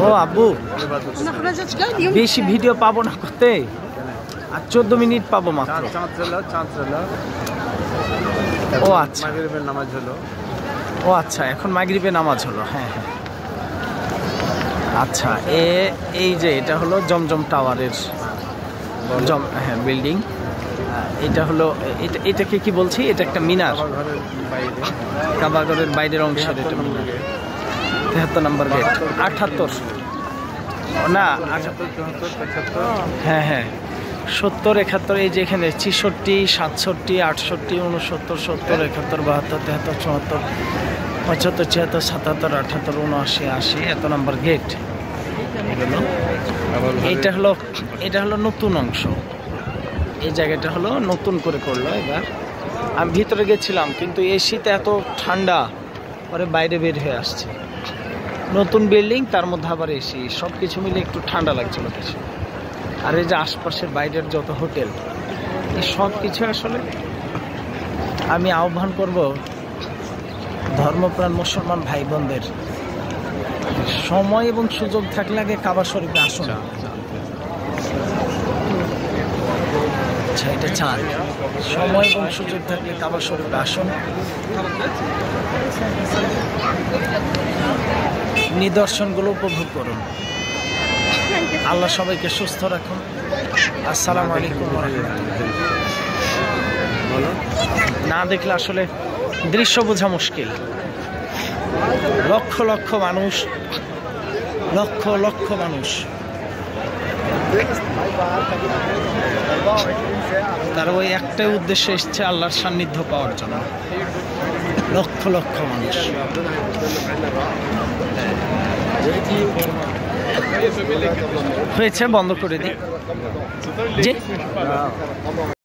ও আব্বু বেশি ভিডিও পাবো না করতে, আর 14 মিনিট পাবো মাত্র। ও আচ্ছা, নামাজ হলো। ও আচ্ছা, এখন মাগরিবে নামাজ হলো। হ্যাঁ হ্যাঁ, আচ্ছা। এই যে এটা হলো জমজম টাওয়ারের হ্যাঁ বিল্ডিং। এটা হলো এটাকে কি বলছি, এটা একটা মিনার, কাবাঘরের বাইরের অংশের এটা মিনার। 73 নম্বর গেট, 78 না 78, হ্যাঁ হ্যাঁ 70 71, এই যে এখানে 66 67 68 69 70 71 72 73 74 75 76 77 78 79 80, এত নম্বর গেট। এটা হলো নতুন অংশ। এই জায়গাটা হলো নতুন করে করলো এবার। আমি ভিতরে গেছিলাম কিন্তু এই শীতে এত ঠান্ডা, পরে বাইরে বের হয়ে আসছে। নতুন বিল্ডিং, তার মধ্যে আবার এসি, সব কিছু মিলে একটু ঠান্ডা লাগছিল বেশি। আর এই যে আশপাশের বাইরের যত হোটেল, এই সব কিছু আসলে আমি আহ্বান করব ধর্মপ্রাণ মুসলমান ভাই বোনদের, সময় এবং সুযোগ থাকলে আগে কাবা শরীফে আসুন। আচ্ছা, এটা চাঁদ। সময় এবং সুযোগ থাকলে কাবা শরীফে আসুন, নিদর্শনগুলো উপভোগ করুন। আল্লাহ সবাইকে সুস্থ রাখুন। আসসালামু আলাইকুম ওয়া রাহমাতুল্লাহ। না দেখলে আসলে দৃশ্য বোঝা মুশকিল। লক্ষ লক্ষ মানুষ, লক্ষ লক্ষ মানুষ, তারা ওই একটাই উদ্দেশ্যে এসছে, আল্লাহর সান্নিধ্য পাওয়ার জন্য। লক্ষ লক্ষ মানুষ। হয়েছে, বন্ধ করে দিই। জি।